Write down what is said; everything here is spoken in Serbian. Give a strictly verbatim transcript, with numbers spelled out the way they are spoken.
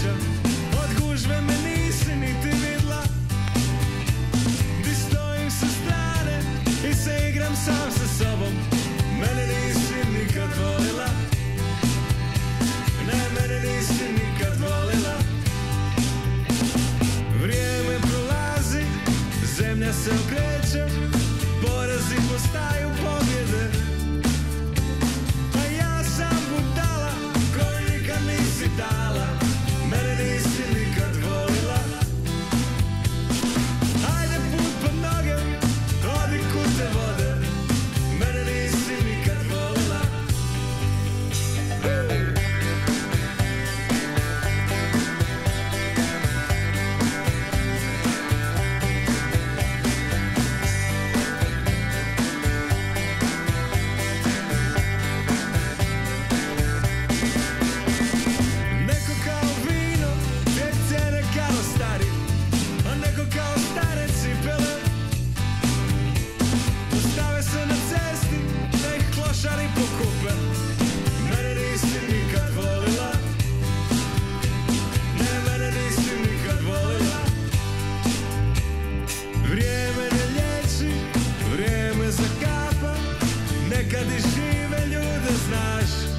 sreća, od gužve me nisi niti vidla. Di stojim sa strane i se igram sam sa sobom. Mene nisi nikad volila. Ne, mene nisi nikad volila. Vrijeme prolazi, zemlja se okreće, porazi postaju pobjede. A ja sam budala koju nikad nisi dala. Mene nisi nikad volila. Ajde put pod noge, odi kud te vode. Mene nisi nikad volila. Neko kao vino, gdje cijene kao stari, a neko kao stare cipele. Postave se na cesti, da ih klošari pokupe. Mene nisi nikad volila. Ne, mene nisi nikad volila. Vrijeme ne liječi, vrijeme zakapa. Nekad i žive ljude znaš.